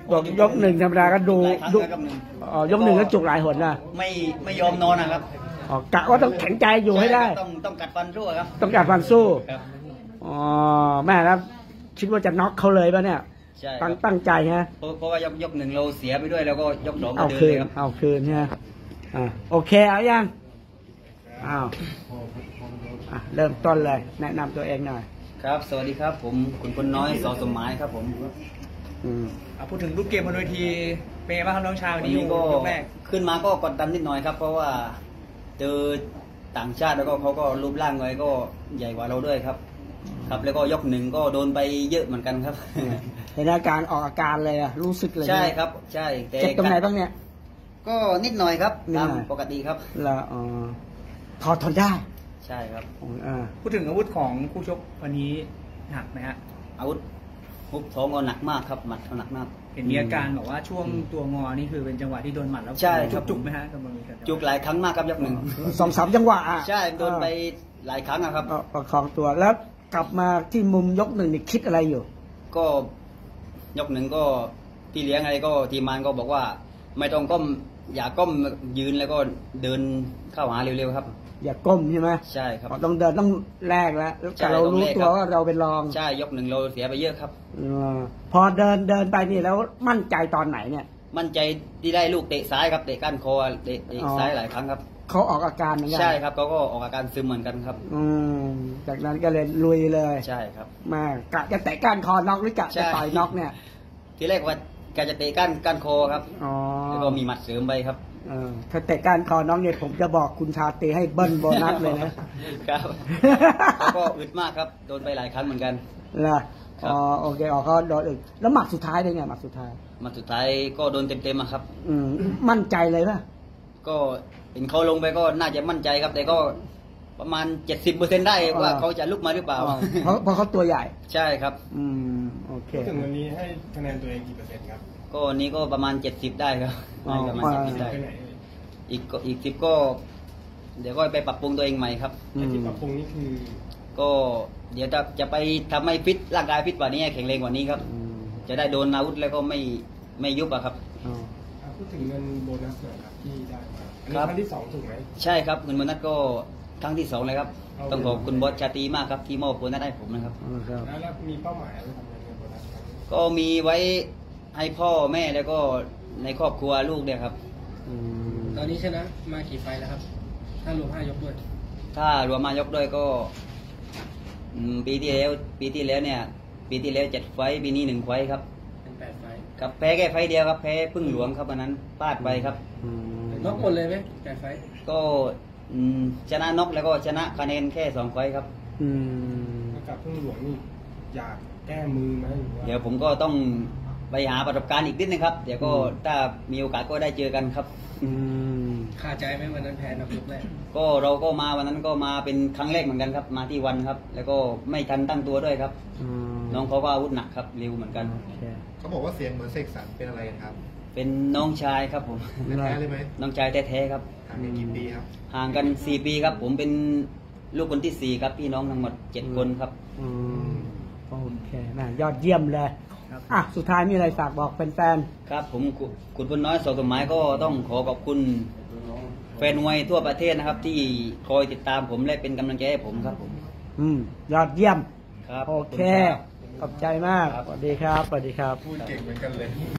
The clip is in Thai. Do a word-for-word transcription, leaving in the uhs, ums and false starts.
บอกยกหนึ่งธรรมดาก็ดูดูอ๋อยกหนึ่งก็จุกหลายหนนะไม่ไม่ยอมนอนนะครับอ๋อกะว่าต้องแข็งใจอยู่ให้ได้ต้องต้องกัดฟันสู้ครับต้องกัดฟันสู้อ๋อแม่ครับคิดว่าจะน็อกเขาเลยป่ะเนี่ยตั้งตั้งใจฮะเพราะว่ายกยกหนึ่งเราเสียไปด้วยแล้วก็ยกสองเอาคืนเอาคืนฮะอ่าโอเคเอายังอ้าวอ่ะเริ่มต้นเลยแนะนำตัวเองหน่อยครับสวัสดีครับผมคุณคนน้อยสอสมหมายครับผมอืมพูดถึงรูปเกมบนเวทีเป็นไงบ้างครับน้องชายวันนี้ก็ขึ้นมาก็กดดันนิดหน่อยครับเพราะว่าเจอต่างชาติแล้วก็เขาก็รูปร่างไว้ก็ใหญ่กว่าเราด้วยครับครับแล้วก็ยกหนึ่งก็โดนไปเยอะเหมือนกันครับเห็นอาการออกอาการเลยอะรู้สึกเลยใช่ครับใช่เจ็บตรงไหนบ้างเนี่ยก็นิดหน่อยครับตามปกติครับแล้วอ๋อถอดถอนได้ใช่ครับพูดถึงอาวุธของคู่ชกวันนี้หนักไหมฮะอาวุธฮุบท้องก็หนักมากครับหมัดเขาหนักมากเห็นมีอาการบอกว่าช่วงตัวงอนี่คือเป็นจังหวะที่โดนหมัดแล้วใช่ครับจุกไหมฮะกำลังจุกหลายครั้งมากครับยกหนึ่งสองสามจังหวะใช่โดนไปหลายครั้งครับประคองตัวแล้วกลับมาที่มุมยกหนึ่งนี่คิดอะไรอยู่ก็ยกหนึ่งก็พี่เลี้ยงอะไรก็ทีมงานก็บอกว่าไม่ต้องก้มอย่าก้มยืนแล้วก็เดินเข้าหาเร็วๆครับอย่าก้มใช่ไหมใช่ครับต้องเดินต้องแลกแล้วแต่เรารู้ตัวว่าเราเป็นรองใช่ยกหนึ่งเราเสียไปเยอะครับพอเดินเดินไปนี่แล้วมั่นใจตอนไหนเนี่ยมั่นใจที่ได้ลูกเตะซ้ายครับเตะก้านคอเตะซ้ายหลายครั้งครับเขาออกอาการเหมือนกันใช่ครับเขาก็ออกอาการซึมเหมือนกันครับอืมจากนั้นก็เลยลุยเลยใช่ครับมากะจะเตะก้านคอน็อกหรือกะจะต่อยน็อกเนี่ยทีแรกว่าแกจะเตะก้านก้านคอครับแล้วก็มีหมัดเสริมไปครับถ้าเตะก้านคอน้องเนี่ยผมจะบอกคุณชาตีให้เบิ้ลโบนัสเลยนะครับก็อึดมากครับโดนไปหลายครั้งเหมือนกันนะอ๋อโอเคอ๋อเขาโดนอึดแล้วหมัดสุดท้ายเป็นไงหมัดสุดท้ายหมัดสุดท้ายก็โดนเต็มๆครับอืมมั่นใจเลยป่ะก็เห็นเขาลงไปก็น่าจะมั่นใจครับแต่ก็ประมาณเจ็ดสิบเปอร์เซ็นต์ได้ว่าเขาจะลุกมาหรือเปล่าเพราะเพราะเขาตัวใหญ่ใช่ครับอืมโอเคถึงวันนี้ให้คะแนนตัวเองกี่เปอร์เซ็นต์ครับก็นี้ก็ประมาณเจ็ดสิบได้ครับประมาณเจ็ดสิบได้อีกก็อีกสิบก็เดี๋ยวก็ไปปรับปรุงตัวเองใหม่ครับที่ปรับปรุงนี่คือก็เดี๋ยวจะจะไปทำให้ฟิตร่างกายฟิตกว่านี้แข็งแรงกว่านี้ครับจะได้โดนอาวุธแล้วก็ไม่ไม่ยุบอะครับพูดถึงเงินโบนัสหน่อยครับที่ได้มาครั้งที่สองถูกไหมใช่ครับเงินโบนัสก็ครั้งที่สองเลยครับต้องขอบคุณบอสชาตรีมากครับที่มอบโบนัสให้ผมนะครับแล้วมีเป้าหมายอะไรทำเงินโบนัสก็มีไว้ให้พ่อแม่แล้วก็ในครอบครัวลูกเนี่ยครับตอนนี้ชนะมากี่ไฟแล้วครับถ้ารวมห้ายกด้วยถ้ารวมมายกด้วยก็ปีที่แล้วปีที่แล้วเนี่ยปีที่แล้วเจ็ดไฟปีนี้หนึ่งไฟครับเป็นแปดไฟครับแพ้แค่ไฟเดียวครับแพ้พึ่งหลวงครับวันนั้นพลาดไปครับน็อกหมดเลยไหมแปดไฟก็ชนะน็อกแล้วก็ชนะคะแนนแค่สองไฟครับกับพึ่งหลวงนี่อยากแก้มือไหมเดี๋ยวผมก็ต้องไปหาประสบการณ์อีกนิดนึงครับเดี๋ยวก็ถ้ามีโอกาสก็ได้เจอกันครับคาใจไหมวันนั้นแพ้นับยกแรกก็เราก็มาวันนั้นก็มาเป็นครั้งแรกเหมือนกันครับมาที่วันครับแล้วก็ไม่ทันตั้งตัวด้วยครับน้องเขาก็อาวุธหนักครับเร็วเหมือนกันเขาบอกว่าเสียงเหมือนเสกสรรเป็นอะไรกันครับเป็นน้องชายครับผมแท้เลยไหมน้องชายแท้ๆครับห่างกันกี่ปีครับห่างกันสี่ปีครับผมเป็นลูกคนที่สี่ครับพี่น้องทั้งหมดเจ็ดคนครับโอเคนะยอดเยี่ยมเลยอ่ะสุดท้ายมีอะไรฝากบอกแฟนๆครับผมคุณพลน้อยสสมหมายก็ต้องขอขอบคุณแฟนมวยทั่วประเทศนะครับที่คอยติดตามผมและเป็นกำลังใจให้ผมครับผมอืมยอดเยี่ยมครับโอเคขอบใจมากสวัสดีครับสวัสดีครับพูดเก่งเหมือนกันเลย